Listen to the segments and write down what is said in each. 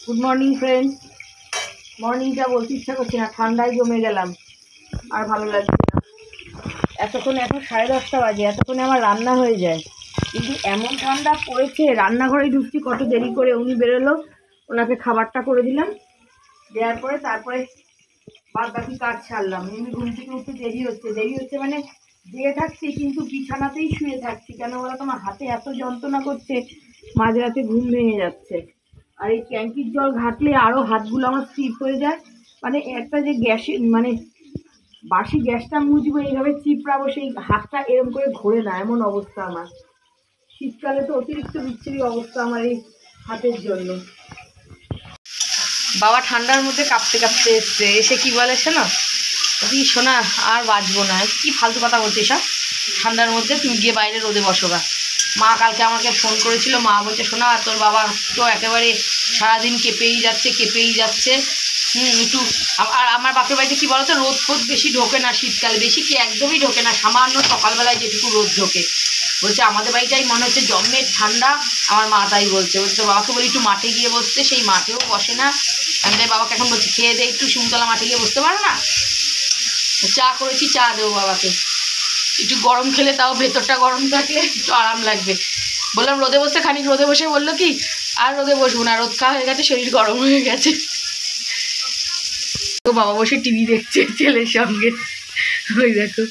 Good morning friends. মর্নিংটা বলতে ইচ্ছা করছে না, ঠান্ডায় জমে গেলাম, আর ভালো লাগছে না। এতক্ষণ এখন 10:30 বাজে, এতক্ষণে আমার রান্না হয়ে যায়, কিন্তু এমন ঠান্ডা পড়েছে, রান্নাঘরে ঢুকছি কত দেরি করে। উনি বেরোলো, ওনাকে খাবারটা করে দিলাম, দেওয়ার পরে তারপরে বাদ বাকি কাজ ছাড়লাম। এমনি ঘুম থেকে উঠতে দেরি হচ্ছে মানে জেগে থাকছি, কিন্তু বিছানাতেই শুয়ে থাকছি। কেন বলো, তোমার হাতে এত যন্ত্রণা করছে, মাঝরাতে ঘুম ভেঙে যাচ্ছে। আর এই ট্যাঙ্কির জল ঘাটলে আরও হাতগুলো আমার স্লিপ হয়ে যায়। মানে একটা যে গ্যাসে মানে বাসি গ্যাসটা মুছবো, এইভাবে চিপড়াবো, সেই হাতটা এরম করে ঘোরে না, এমন অবস্থা আমার। শীতকালে তো অতিরিক্ত বিচ্ছিরি অবস্থা আমার এই হাতের জন্য। বাবা ঠান্ডার মধ্যে কাঁপতে কাঁপতে এসছে, এসে কি বলে শোনো, তুই শোনা আর বাঁচবো না, কি ফালতু কথা বলছিস সব, ঠান্ডার মধ্যে তুমি গিয়ে বাইরে রোদে বসো গা। মা কালকে আমাকে ফোন করেছিল, মা বলছে শোনা তোর বাবা তো একেবারে সারাদিন কেঁপেই যাচ্ছে। একটু আর আমার বাপের বাড়িতে কী বলতো, রোদ ফোদ বেশি ঢোকে না শীতকালে, বেশি কি একদমই ঢোকে না, সামান্য সকালবেলায় যেটুকু রোদ ঢোকে। বলছে আমাদের বাড়িটাই মনে হচ্ছে জন্মের ঠান্ডা। আমার মা তাই বলছে বাবাকে বলি একটু মাঠে গিয়ে বসতে, সেই মাঠেও বসে না। আমি তাই বাবাকে এখন বলছি খেয়ে দে একটু, শিমতলা মাঠে গিয়ে বসতে পারো না। চা করেছি, চা দেবো বাবাকে, একটু গরম খেলে তাও ভেতরটা গরম থাকলে একটু আরাম লাগবে। বললাম রোদে বসতে, খানিক রোদে বসে বললো কি আর রোদে বসবো না, রোদ খাওয়া হয়ে গেছে, শরীর গরম হয়ে গেছে। তো বাবা বসে টিভি দেখছে ছেলের সঙ্গে, ওই দেখো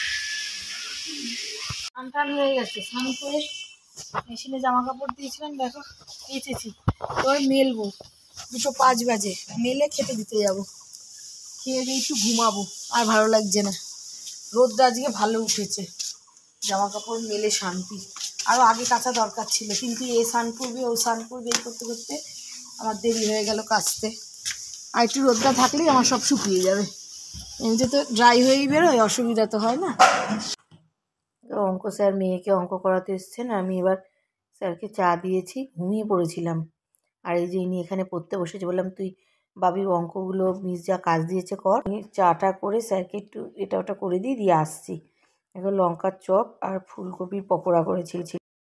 স্নান হয়ে গেছে। স্নান করে মেশিনে জামা কাপড় দিয়েছিলাম, দেখো কেচেছি, এবার মেলবো। 2:05 বাজে, মেলে খেতে দিতে যাবো, খেয়ে দিয়ে একটু ঘুমাবো। আর ভালো লাগছে না, রোদটা আজকে ভালো উঠেছে, জামা কাপড় মেলে শান্তি। আরও আগে কাচা দরকার ছিল, কিন্তু এ স্নান করবে ও স্নান করবে, এই করতে করতে আমার দেরি হয়ে গেল কাচতে। আর একটু রোদটা থাকলেই আমার সব শুকিয়ে যাবে, এমনিতে তো ড্রাই হয়েই বেরোয়, অসুবিধা তো হয় না। অঙ্ক স্যার মেয়েকে অঙ্ক করাতে এসছেন, আমি এবার স্যারকে চা দিয়েছি, ঘুমিয়ে পড়েছিলাম। আর এই যে ইনি এখানে পড়তে বসেছে, বললাম তুই বাবি অঙ্কগুলো মিস যা কাজ দিয়েছে কর। চাটা করে স্যারকে একটু এটা ওটা করে দিয়ে আসছি। এখন লঙ্কার চপ আর ফুলকপির পকোড়া করেছিল।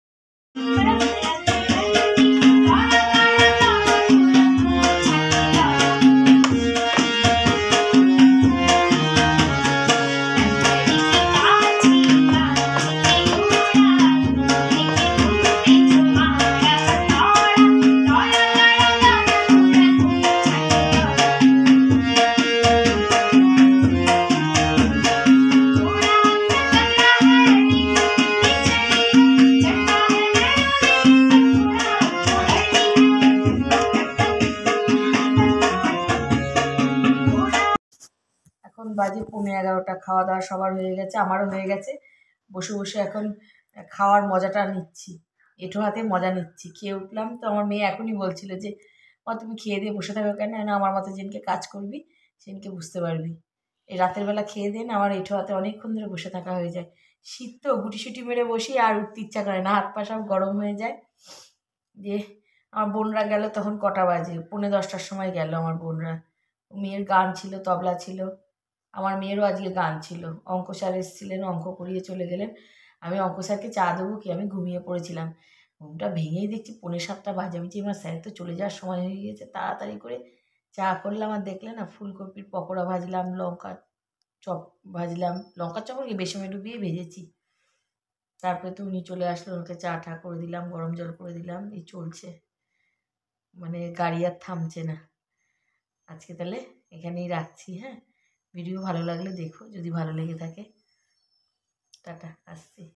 এখন বাজে 11:15, খাওয়া দাওয়া সবার হয়ে গেছে, আমারও হয়ে গেছে। বসে বসে এখন খাওয়ার মজাটা নিচ্ছি, এঁঠো হাতে মজা নিচ্ছি। খেয়ে উঠলাম তো আমার মেয়ে এখনই বলছিল যে মা তুমি খেয়ে দিয়ে বসে থাকো কেন, না আমার মতো যেদিনকে কাজ করবি সেদিনকে বুঝতে পারবি। এই রাতের বেলা খেয়ে দিয়ে না আমার এঁঠো হাতে অনেকক্ষণ ধরে বসে থাকা হয়ে যায়। শীত তো গুটিসুটি মেরে বসি, আর উঠতে ইচ্ছা করে না, হাত পা সব গরম হয়ে যায়। দিয়ে আমার বোনরা গেল তখন কটা বাজে, 9:45টার সময় গেল আমার বোনরা। মেয়ের গান ছিল, তবলা ছিল, আমার মেয়েরও আজকে গান ছিল। অঙ্ক স্যার এসেছিলেন, অঙ্ক করিয়ে চলে গেলেন। আমি অঙ্ক স্যারকে চা দেবো কি, আমি ঘুমিয়ে পড়েছিলাম। ঘুমটা ভেঙেই দেখছি 6:45 বাজে। আমি আমার স্যার তো চলে যাওয়ার সময় হয়ে গিয়েছে, তাড়াতাড়ি করে চা করলাম। আর দেখলে না ফুলকপির পকোড়া ভাজলাম, লঙ্কার চপ ভাজলাম, লঙ্কার চপ কি বেসনে ডুবিয়ে ভেজেছি। তারপরে তো উনি চলে আসলো, ওনাকে চা টা করে দিলাম, গরম জল করে দিলাম। এই চলছে, মানে গাড়ি আর থামছে না। আজকে তাহলে এখানেই রাখছি, হ্যাঁ। ভিডিও ভালো লাগলে দেখো, যদি ভালো লেগে থাকে। টাটা, আসছি।